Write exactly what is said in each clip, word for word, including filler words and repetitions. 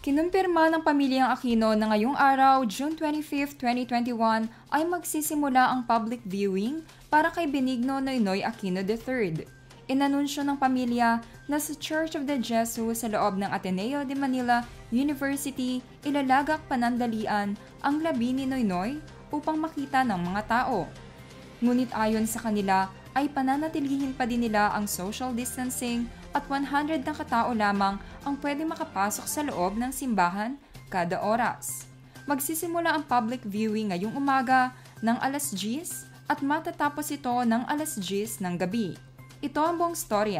Kinumpirma ng pamilyang Aquino na ngayong araw, June twenty-fifth, twenty twenty-one, ay magsisimula ang public viewing para kay Benigno Noynoy Aquino the third. Inanunsyo ng pamilya na sa Church of the Jesus sa loob ng Ateneo de Manila University ilalagak panandalian ang labi ni Noynoy upang makita ng mga tao. Ngunit ayon sa kanila ay pananatilihin pa din nila ang social distancing at one hundred na katao lamang ang pwede makapasok sa loob ng simbahan kada oras. Magsisimula ang public viewing ngayong umaga ng alas diyes at matatapos ito ng alas diyes ng gabi. Ito ang buong storya.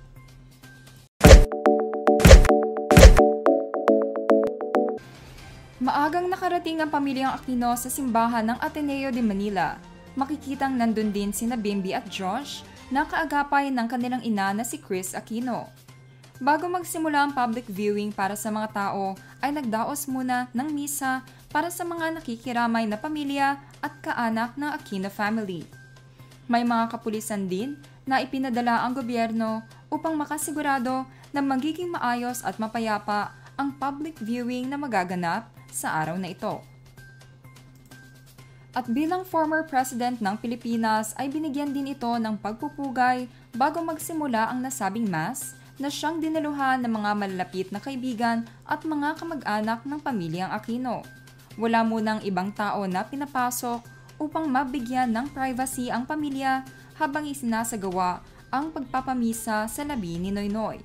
Maagang nakarating ang pamilyang Aquino sa simbahan ng Ateneo de Manila. Makikitang nandun din sina Bimby at Josh na kaagapay ng kanilang ina na si Chris Aquino. Bago magsimula ang public viewing para sa mga tao, ay nagdaos muna ng misa para sa mga nakikiramay na pamilya at kaanak ng Aquino family. May mga kapulisan din na ipinadala ang gobyerno upang makasigurado na magiging maayos at mapayapa ang public viewing na magaganap sa araw na ito. At bilang former president ng Pilipinas ay binigyan din ito ng pagpupugay bago magsimula ang nasabing mass na siyang dinaluhan ng mga malalapit na kaibigan at mga kamag-anak ng pamilyang Aquino. Wala munang ibang tao na pinapasok upang mabigyan ng privacy ang pamilya habang isinasagawa ang pagpapamisa sa labi ni Noynoy.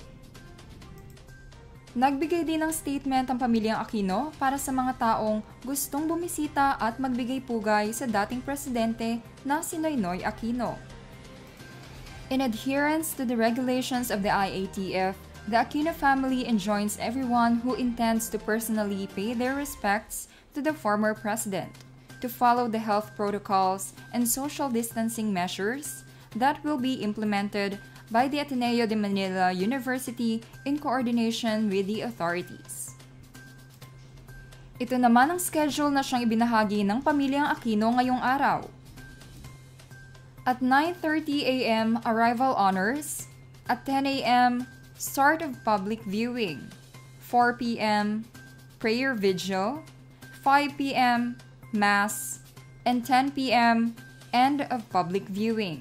Nagbigay din ng statement ang pamilyang Aquino para sa mga taong gustong bumisita at magbigay pugay sa dating presidente na si Noynoy Aquino. In adherence to the regulations of the I A T F, the Aquino family enjoins everyone who intends to personally pay their respects to the former president to follow the health protocols and social distancing measures that will be implemented by the Ateneo de Manila University in coordination with the authorities. Ito naman ang schedule na siyang ibinahagi ng pamilyang Aquino ngayong araw. At nine thirty a m arrival honors, at ten a m start of public viewing, four p m prayer vigil, five p m mass, and ten p m end of public viewing.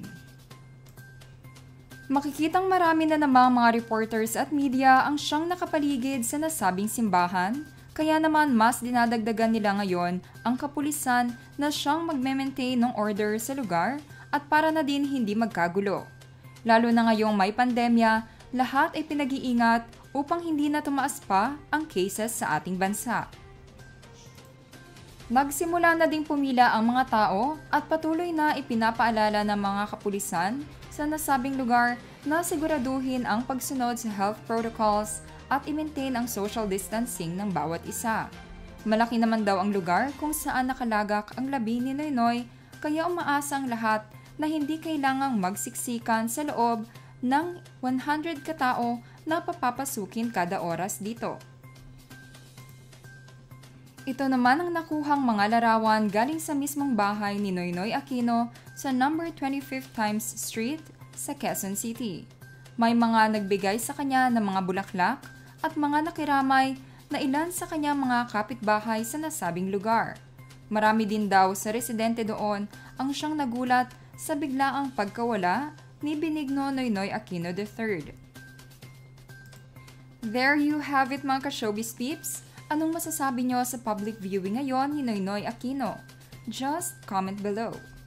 Makikitang marami na namang mga reporters at media ang siyang nakapaligid sa nasabing simbahan, kaya naman mas dinadagdagan nila ngayon ang kapulisan na siyang magme-maintain ng order sa lugar at para na din hindi magkagulo. Lalo na ngayong may pandemya, lahat ay pinag-iingat upang hindi na tumaas pa ang cases sa ating bansa. Nagsimula na ding pumila ang mga tao at patuloy na ipinapaalala ng mga kapulisan sa nasabing lugar na siguraduhin ang pagsunod sa health protocols at i-maintain ang social distancing ng bawat isa. Malaki naman daw ang lugar kung saan nakalagak ang labi ni Noynoy, kaya umaasa ang lahat na hindi kailangang magsiksikan sa loob ng one hundred katao na papapasukin kada oras dito. Ito naman ang nakuhang mga larawan galing sa mismong bahay ni Noynoy Aquino sa number twenty-fifth Times Street sa Quezon City. May mga nagbigay sa kanya ng mga bulaklak at mga nakiramay na ilan sa kanyang mga kapitbahay sa nasabing lugar. Marami din daw sa residente doon ang siyang nagulat sa biglaang pagkawala ni Benigno Noynoy Aquino the third. There you have it mga ka-showbiz peeps. Anong masasabi nyo sa public viewing ngayon ni Noynoy Aquino? Just comment below.